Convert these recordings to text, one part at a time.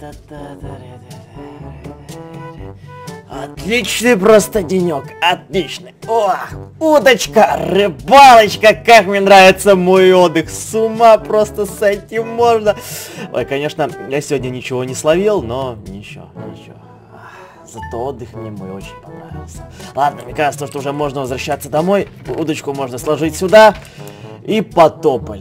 Отличный просто денек, отличный. О, удочка, рыбалочка, как мне нравится мой отдых. С ума просто сойти можно. Ой, конечно, я сегодня ничего не словил, но ничего. Зато отдых мне мой очень понравился. Ладно, мне кажется, что уже можно возвращаться домой. Удочку можно сложить сюда. И потопали.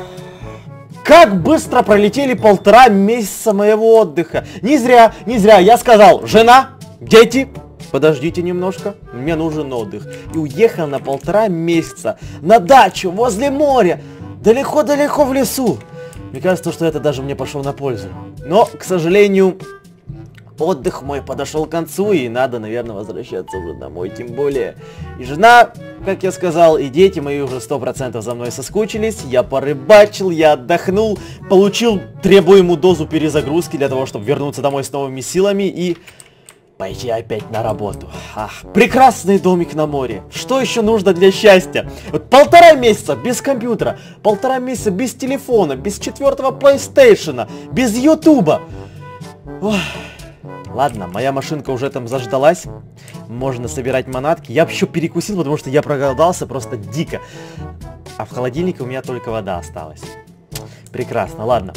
Как быстро пролетели 1,5 месяца моего отдыха. Не зря я сказал: жена, дети, подождите немножко, мне нужен отдых. И уехал на 1,5 месяца на дачу возле моря, далеко-далеко в лесу. Мне кажется, что это даже мне пошло на пользу. Но, к сожалению, отдых мой подошел к концу, и надо, наверное, возвращаться уже домой. Тем более и жена, как я сказал, и дети мои уже 100% за мной соскучились. Я порыбачил, я отдохнул, получил требуемую дозу перезагрузки для того, чтобы вернуться домой с новыми силами и пойти опять на работу. Ах, прекрасный домик на море. Что еще нужно для счастья? Вот 1,5 месяца без компьютера, 1,5 месяца без телефона, без 4-го PlayStation, без Ютуба. Ох. Ладно, моя машинка уже там заждалась. Можно собирать манатки. Я еще перекусил, потому что я проголодался просто дико. А в холодильнике у меня только вода осталась. Прекрасно, ладно.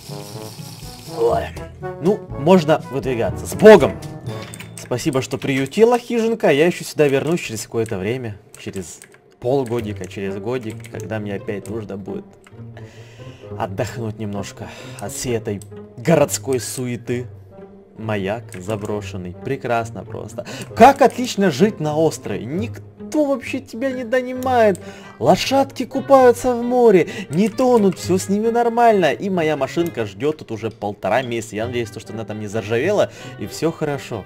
Ой. Ну, можно выдвигаться. С Богом! Спасибо, что приютила, хижинка. Я еще сюда вернусь через какое-то время. Через полгодика, через годик, когда мне опять нужно будет отдохнуть немножко от всей этой городской суеты. Маяк заброшенный. Прекрасно просто. Как отлично жить на острове. Никто вообще тебя не донимает. Лошадки купаются в море. Не тонут. Все с ними нормально. И моя машинка ждет тут уже 1,5 месяца. Я надеюсь, что она там не заржавела. И все хорошо.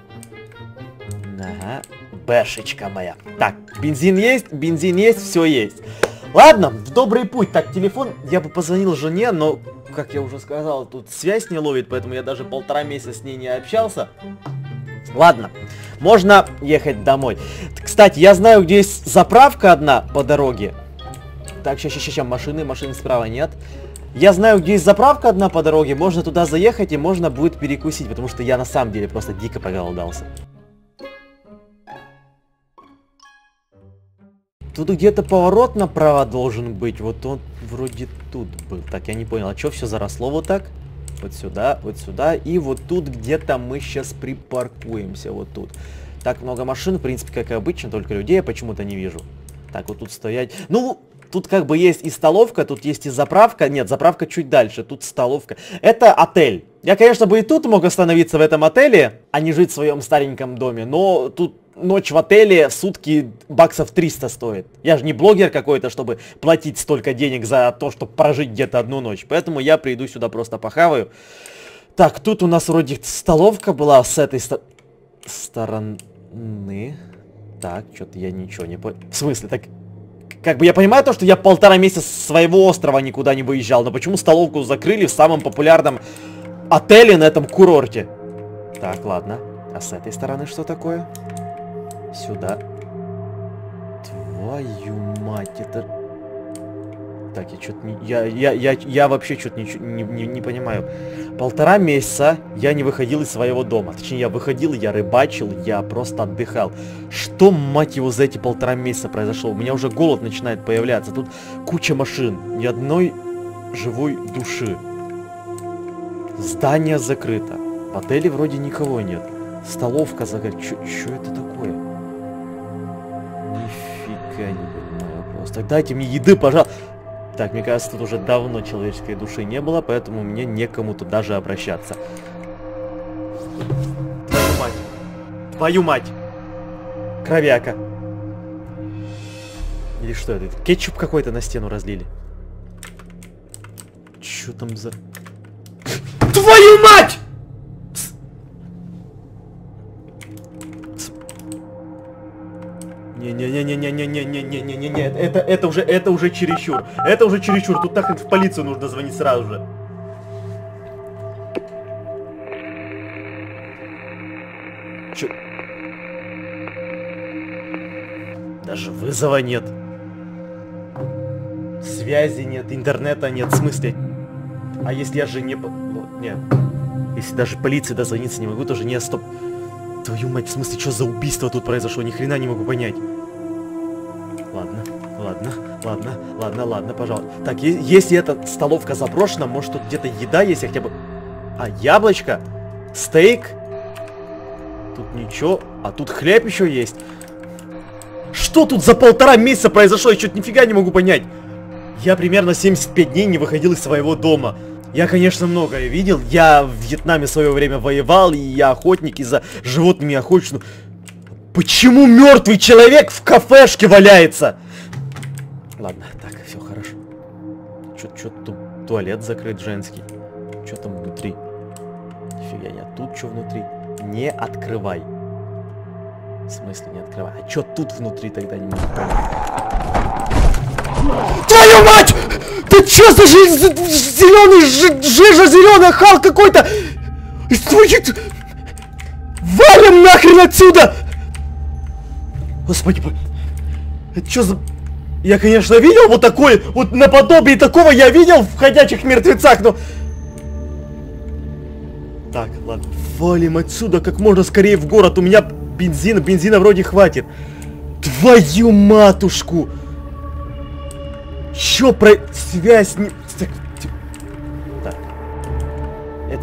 Ага. Бэшечка моя. Так, бензин есть, все есть. Ладно, в добрый путь. Так, телефон. Я бы позвонил жене, но... Как я уже сказал, тут связь не ловит, поэтому я даже 1,5 месяца с ней не общался. Ладно, можно ехать домой. Кстати, я знаю, где есть заправка одна по дороге. Так, сейчас, машины справа нет. Я знаю, где есть заправка одна по дороге, можно туда заехать и можно будет перекусить, потому что я на самом деле просто дико проголодался. Тут где-то поворот направо должен быть. Вот он вроде тут был. Так, я не понял, а что все заросло вот так? Вот сюда, и вот тут где-то мы сейчас припаркуемся. Вот тут. Так много машин, в принципе, как и обычно, только людей я почему-то не вижу. Так, вот тут стоять. Ну, тут как бы есть и столовка, тут есть и заправка. Нет, заправка чуть дальше, тут столовка. Это отель. Я, конечно, бы и тут мог остановиться в этом отеле, а не жить в своем стареньком доме, но тут... Ночь в отеле сутки баксов 300 стоит. Я же не блогер какой-то, чтобы платить столько денег за то, чтобы прожить где-то одну ночь. Поэтому я приду сюда просто похаваю. Так, тут у нас вроде столовка была с этой стороны. Так, что-то я ничего не понял. В смысле, так... Как бы я понимаю то, что я 1,5 месяца с своего острова никуда не выезжал. Но почему столовку закрыли в самом популярном отеле на этом курорте? Так, ладно. А с этой стороны что такое? Сюда. Твою мать, это... Так, я что-то не... Я вообще что-то не понимаю. 1,5 месяца я не выходил из своего дома. Точнее, я выходил, я рыбачил, я просто отдыхал. Что, мать его, за эти 1,5 месяца произошло? У меня уже голод начинает появляться. Тут куча машин. Ни одной живой души. Здание закрыто. В отеле вроде никого нет. Столовка закрыта. Что это такое? Нифига не понимаю просто. Дайте мне еды, пожалуйста. Так, мне кажется, тут уже давно человеческой души не было, поэтому мне некому тут даже обращаться. Твою мать. Твою мать. Кровяка. Или что это? Кетчуп какой-то на стену разлили. Чё там за... Твою мать! Не-не-не-не-не-не-не-не-не-не-не, это уже чересчур. Это уже чересчур. Тут так в полицию нужно звонить сразу же. Чё? Даже вызова нет. Связи нет, интернета нет, в смысле. А если я же не... Нет. Если даже полиции дозвониться не могу, тоже не стоп. Твою мать, в смысле, что за убийство тут произошло? Ни хрена не могу понять. Ладно, пожалуйста. Так, если эта столовка заброшена, может тут где-то еда есть, я хотя бы... А, яблочко? Стейк? Тут ничего. А тут хлеб еще есть. Что тут за 1,5 месяца произошло? Я что-то нифига не могу понять. Я примерно 75 дней не выходил из своего дома. Я, конечно, многое видел. Я в Вьетнаме в свое время воевал, и я охотник, и за животными охочусь. Но почему мертвый человек в кафешке валяется? Ладно, так, все хорошо. Что тут туалет закрыт женский? Что там внутри? Нифига нет. Тут что внутри? Не открывай. В смысле не открывай? А что тут внутри тогда не могу понять? Твою мать! Ты чё за зеленый жижа зеленая Халк какой-то? Валим нахрен отсюда! Господи, это что за... Я, конечно, видел вот такой, вот наподобие такого я видел в «Ходячих мертвецах», но... Так, ладно, валим отсюда как можно скорее в город, у меня бензина вроде хватит. Твою матушку! Чё про связь не... Так. Это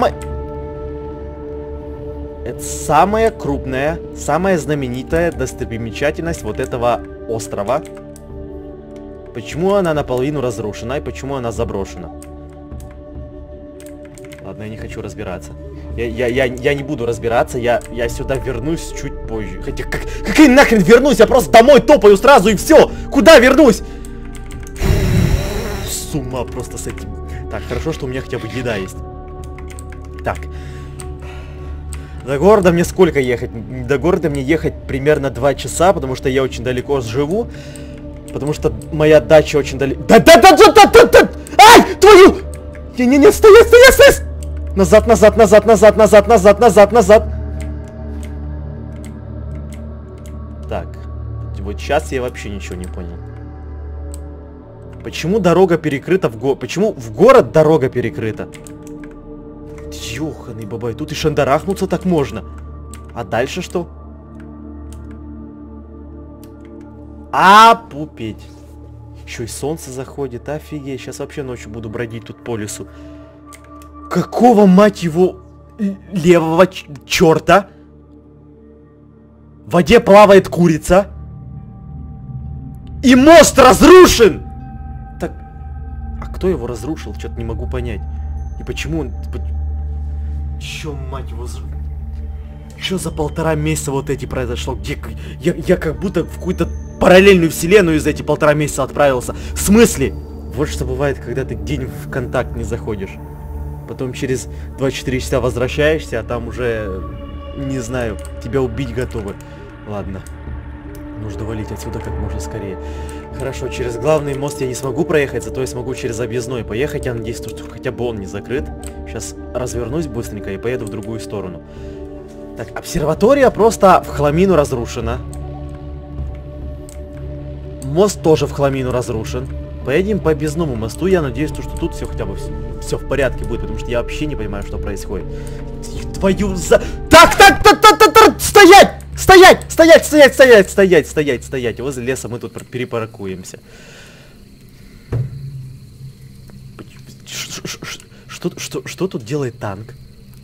самая крупная, самая знаменитая достопримечательность вот этого острова. Почему она наполовину разрушена и почему она заброшена? Ладно, я не хочу разбираться. Я не буду разбираться, я сюда вернусь чуть позже. Хотя, какой нахрен вернусь? Я просто домой топаю сразу и все. Куда вернусь? С ума просто с этим. Так, хорошо, что у меня хотя бы еда есть. Так. До города мне сколько ехать? До города мне ехать примерно 2 часа, потому что я очень далеко живу. Потому что моя дача очень далеко. Да! Ай! Твою! Не, стоять! Назад! Так. Вот сейчас я вообще ничего не понял. Почему дорога перекрыта в город? Почему в город дорога перекрыта? Ёханый бабай, тут и шандарахнуться так можно. А дальше что? Пупеть. Еще и солнце заходит, офигеть. Сейчас вообще ночью буду бродить тут по лесу. Какого, мать его, левого черта? В воде плавает курица. И мост разрушен! Так, а кто его разрушил? Что-то не могу понять. И почему он... Чё, мать его... Что за 1,5 месяца вот эти произошло? Где... Я как будто в какую-то параллельную вселенную из этих 1,5 месяца отправился. В смысле? Вот что бывает, когда ты день в контакт не заходишь. Потом через 24 часа возвращаешься, а там уже... Не знаю, тебя убить готовы. Ладно. Нужно валить отсюда как можно скорее. Хорошо, через главный мост я не смогу проехать, зато я смогу через объездной поехать. Я надеюсь, что хотя бы он не закрыт. Сейчас развернусь быстренько и поеду в другую сторону. Так, обсерватория просто в хламину разрушена. Мост тоже в хламину разрушен. Поедем по объездному мосту. Я надеюсь, что тут все хотя бы все в порядке будет, потому что я вообще не понимаю, что происходит. Твою за... Так! Стоять! Возле леса мы тут перепаркуемся. Что тут делает танк?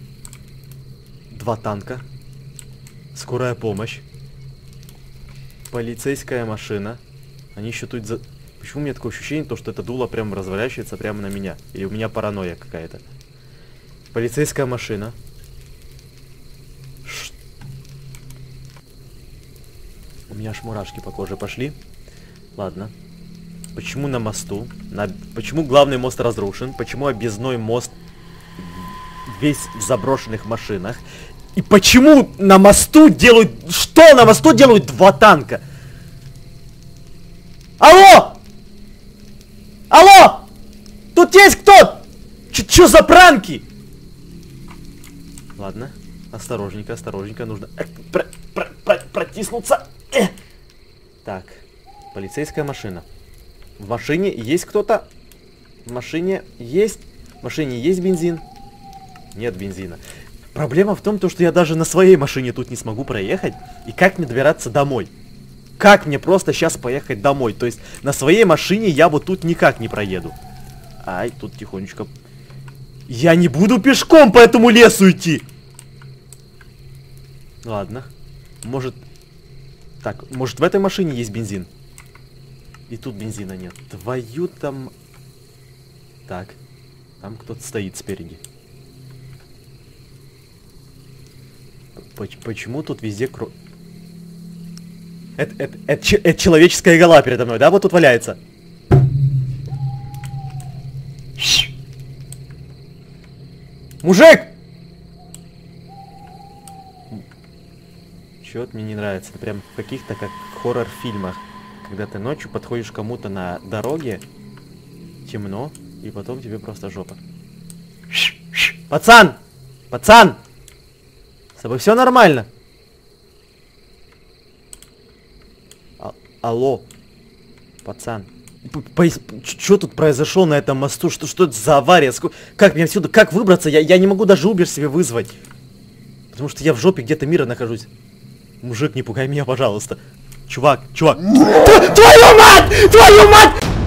2 танка. Скорая помощь. Полицейская машина. Они еще тут за... Почему у меня такое ощущение, что это дуло прям разворачивается прямо на меня? Или у меня паранойя какая-то? Полицейская машина. У меня аж мурашки по коже пошли. Ладно. Почему на мосту? Почему главный мост разрушен? Почему объездной мост весь в заброшенных машинах? И почему на мосту делают... Что на мосту делают 2 танка? Алло! Алло! Тут есть кто? Чё за пранки? Ладно. Осторожненько, нужно протиснуться. Так, полицейская машина. В машине есть кто-то? В машине есть бензин? нет бензина. Проблема в том, что я даже на своей машине тут не смогу проехать. И как мне добираться домой? Как мне просто сейчас поехать домой? То есть на своей машине я вот тут никак не проеду. Ай, тут тихонечко. Я не буду пешком по этому лесу идти. Ладно. Может... Так, может в этой машине есть бензин? И тут бензина нет. Твою там... Так. Там кто-то стоит спереди. Почему тут везде кровь? Это человеческая голова передо мной, да? Вот тут валяется. Мужик! Чё-то мне не нравится. Это прям в каких-то как хоррор-фильмах. Когда ты ночью подходишь к кому-то на дороге, темно, и потом тебе просто жопа. Пацан! Пацан! С тобой все нормально? Алло. Пацан. Что тут произошло на этом мосту? Что это за авария? Как мне отсюда? Как выбраться? Я не могу даже Убер себе вызвать. Потому что я в жопе где-то мира нахожусь. Мужик, не пугай меня, пожалуйста. Чувак. Твою мать! Твою мать!